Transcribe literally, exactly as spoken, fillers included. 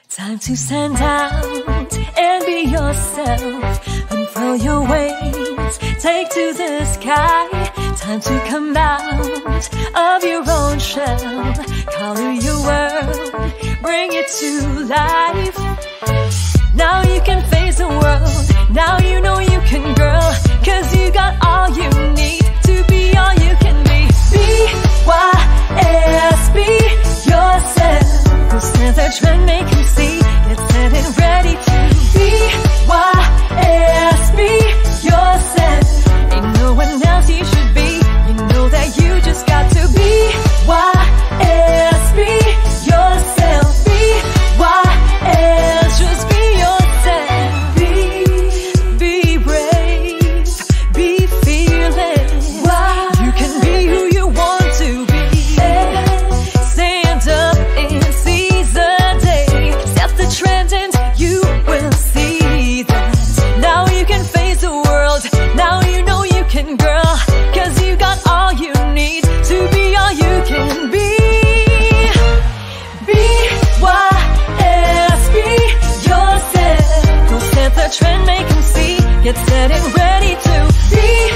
Time to stand out and be yourself. Unfurl your wings, take to the sky. Time to come out of your own shell. Color your world, bring it to life. Now you can face the world, now you know you can, girl. Cause you got all you need to be all you can be. B Y S, be yourself. Go stand the trend, make him see. Get set and ready to be Y S, be yourself. Ain't no one else you should be. You know that you just got to be Y S, be yourself. Be Y S, just be yourself. Be, be brave, be fearless. Why? You can be who you want to be. Stand up and seize the day. Set the trend and you will see that. Now you can face the world, now you know you can, girl. Cause you got all you need to be all you can be. B Y S, be yourself. Go set the trend, make him see. Get set and ready to be